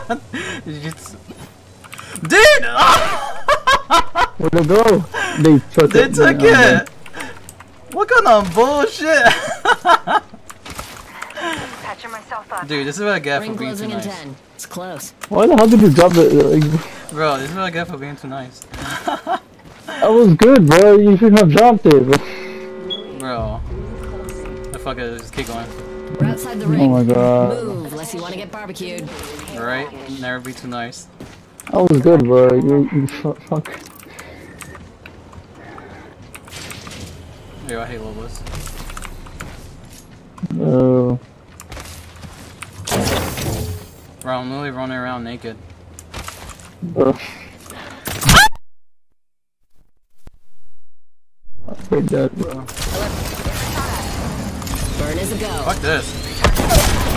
Dude! Where'd it go? They took They it. took it! What kind of bullshit? Patching myself up. Dude, this is what I get for Ring being too closing in nice. 10. It's close. Why the hell did you drop it? Like, Bro, this is what I get for being too nice. that was good, bro. You shouldn't have dropped it, bro. Bro. The fuck it, just keep going. We're outside the ring. Oh my god. Move, unless you want to get barbecued. Right? Never be too nice. That was good, bro. You fuck. Yo, I hate Lobos. Bro, I'm literally running around naked. Bro. You're dead, bro. Burn is a go. Fuck this.